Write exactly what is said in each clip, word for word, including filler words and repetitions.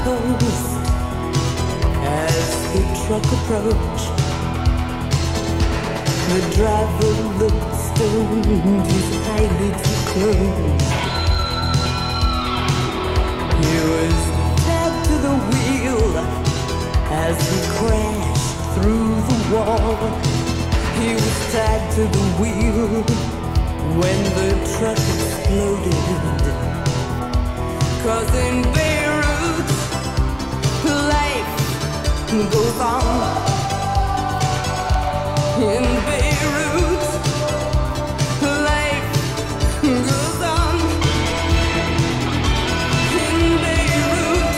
closed as the truck approached. The driver looked stoned, his eyelids were closed. He was tagged to the wheel as he crashed through the wall. He was tagged to the wheel when the truck exploded. 'Cause in Beirut, life goes on. In Beirut, life goes on. In Beirut,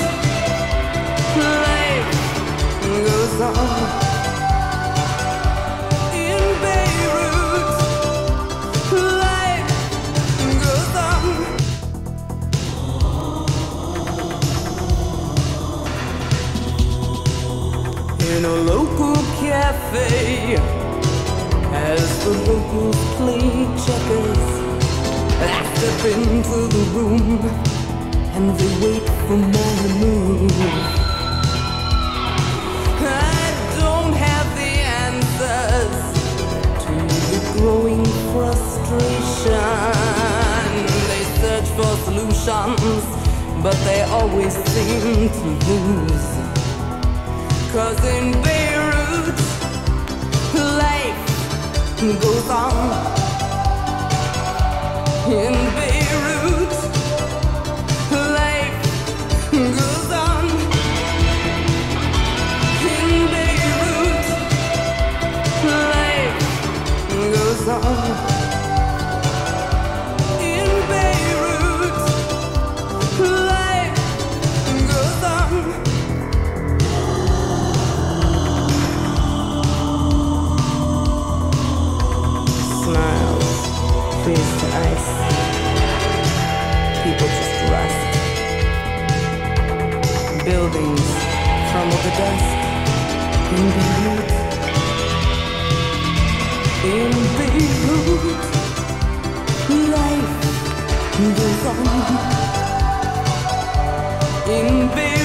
life goes on. In Beirut, life goes on. In a local cafe, as the locals play checkers, I step into the room and they wait for my move. I don't have the answers to the growing frustration. They search for solutions, but they always seem to lose. 'Cause in Beirut, life goes on. In Beirut, life goes on. In Beirut, life goes on. In Beirut, life goes on. Smiles freeze to ice. People just rust. Buildings crumble to dust. In Beirut, in Beirut, life goes on. In Beirut.